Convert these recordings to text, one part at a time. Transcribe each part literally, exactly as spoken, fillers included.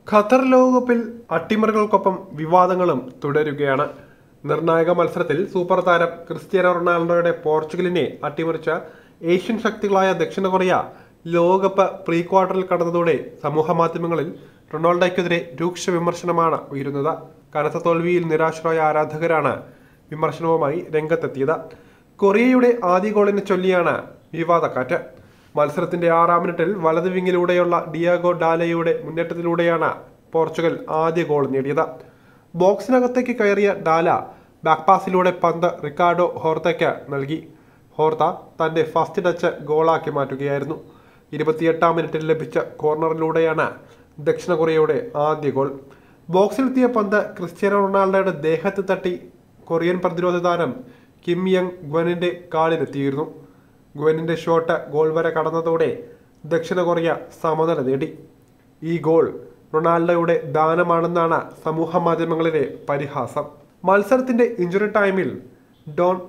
Qatar ലോകകപ്പിൽ അട്ടിമറികൾക്കൊപ്പം വിവാദങ്ങളും തുടരുകയാണ്. നിർണായക മത്സരത്തിൽ സൂപ്പർ താരം ക്രിസ്ത്യാനോ റൊണാൾഡോയുടെ പോർച്ചുഗലിനെ അട്ടിമറിച്ച ഏഷ്യൻ ശക്തികളായ ദക്ഷിണ കൊറിയ ലോകകപ്പ് പ്രീ ക്വാർട്ടറിൽ കടന്നതോടെ സമൂഹ മാധ്യമങ്ങളിൽ റൊണാൾഡോയ്ക്കെതിരെ രൂക്ഷ വിമർശനമാണ് ഉയരുന്നത്. കനത്ത തോൽവിയിൽ നിരാശരായ ആരാധകരാണ് വിമർശനവുമായി രംഗത്തെത്തിയത്. കൊറിയയുടെ ആദ്യ ഗോളിനെ ചൊല്ലിയാണ് വിവാദക്കാറ്റ്. മത്സരത്തിന്റെ ആറാം മിനിറ്റിൽ വലത് വിങ്ങിലൂടെയുള്ള ഡിയാഗോ ഡാലയുടെ മുന്നേറ്റത്തിലൂടെയാണ് പോർച്ചുഗൽ ആദ്യ ഗോൾ നേടിയത്. ബോക്സിനകത്തേക്ക് കയറിയ ഡാല ബാക്ക് പാസിലൂടെ പന്ത് റിക്കാർഡോ ഹോർത്തയ്ക്ക് നൽകി. ഹോർത്ത തന്റെ ഫസ്റ്റ് ടച്ച് ഗോളാക്കി മാറ്റുകയായിരുന്നു. ഇരുപത്തിയെട്ടാം മിനിറ്റിൽ ലഭിച്ച കോർണറിലൂടെയാണ് ദക്ഷിണ കൊറിയയുടെ ആദ്യ ഗോൾ. ബോക്സിലെത്തിയ പന്ത് ക്രിസ്ത്യാനോ റൊണാൾഡോയുടെ ദേഹത്ത് തട്ടി കൊറിയൻ പ്രതിരോധ താരം കിം യങ് ഗ്വനിന്റെ കാലിലെത്തിയിരുന്നു. ഗ്വനിന്റെ ഷോട്ട് ഗോൾ വരെ കടന്നതോടെ ദക്ഷിണ കൊറിയ സമനില നേടി. ഈ ഗോൾ റൊണാൾഡോയുടെ ദാനമാണെന്നാണ് സമൂഹ മാധ്യമങ്ങളിലെ പരിഹാസം. മത്സരത്തിന്റെ ഇഞ്ചുറി ടൈമിൽ ഡോൺ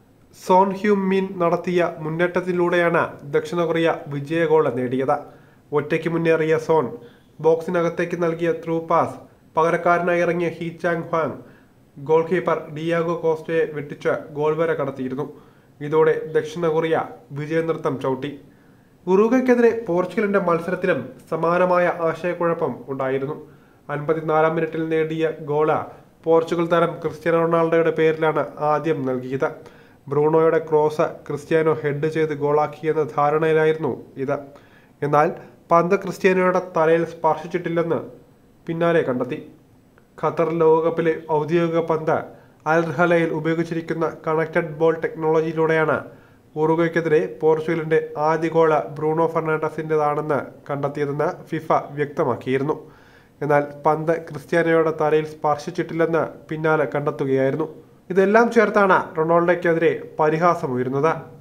സോൺ ഹ്യൂം മിൻ നടത്തിയ മുന്നേറ്റത്തിലൂടെയാണ് ദക്ഷിണ കൊറിയ വിജയ ഗോൾ നേടിയത്. ഒറ്റയ്ക്ക് മുന്നേറിയ സോൺ ബോക്സിനകത്തേക്ക് നൽകിയ ത്രൂ പാസ് പകരക്കാരനായി ഇറങ്ങിയ Hee Chan Hwang goal keeper Diogo കോസ്റ്റയെ വെട്ടിച്ച് ഗോൾ വരെ കടത്തിയിരുന്നു. ഇതോടെ ദക്ഷിണ കൊറിയ വിജയനൃത്തം ചവിട്ടി. ഉറുഗ്വേക്കെതിരെ പോർച്ചുഗലിന്റെ മത്സരത്തിലും സമാനമായ ആശയക്കുഴപ്പം ഉണ്ടായിരുന്നു. അൻപത്തിനാലാം മിനിറ്റിൽ നേടിയ ഗോള് പോർച്ചുഗൽ താരം ക്രിസ്ത്യാനോ റൊണാൾഡോയുടെ പേരിലാണ് ആദ്യം നൽകിയത്. ബ്രൂണോയുടെ ക്രോസ് ക്രിസ്ത്യാനോ ഹെഡ് ചെയ്ത് ഗോളാക്കിയെന്ന ധാരണയിലായിരുന്നു ഇത്. എന്നാൽ പന്ത് ക്രിസ്ത്യാനോയുടെ തലയിൽ സ്പർശിച്ചിട്ടില്ലെന്ന് പിന്നാലെ കണ്ടെത്തി. ഖത്തർ ലോകകപ്പിലെ ഔദ്യോഗിക പന്ത് അൽ റഹലയിൽ ഉപയോഗിച്ചിരിക്കുന്ന കണക്റ്റഡ് ബോൾ ടെക്നോളജിയിലൂടെയാണ് ഉറുഗ്വേക്കെതിരെ പോർച്ചുഗലിന്റെ ആദ്യ ഗോള് ബ്രൂണോ ഫെർണാണ്ടസിൻ്റെതാണെന്ന് കണ്ടെത്തിയതെന്ന് ഫിഫ വ്യക്തമാക്കിയിരുന്നു. എന്നാൽ പന്ത് ക്രിസ്ത്യാനോയുടെ തലയിൽ സ്പർശിച്ചിട്ടില്ലെന്ന് പിന്നാലെ കണ്ടെത്തുകയായിരുന്നു. ഇതെല്ലാം ചേർത്താണ് റൊണാൾഡോയ്ക്കെതിരെ പരിഹാസമുയരുന്നത്.